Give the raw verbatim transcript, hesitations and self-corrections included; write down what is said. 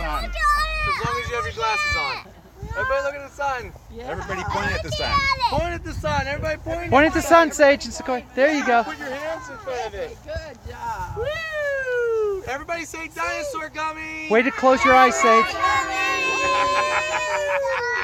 sun. As long as you have your glasses on. Everybody look at the sun. Everybody point at the sun. Point at the sun. Everybody point. Point at the sun, Sage. And Sequoia. There you go. Put your hands in front of it. Good job. Woo! Everybody say dinosaur gummy. Way to close your eyes, Sage. Gummy!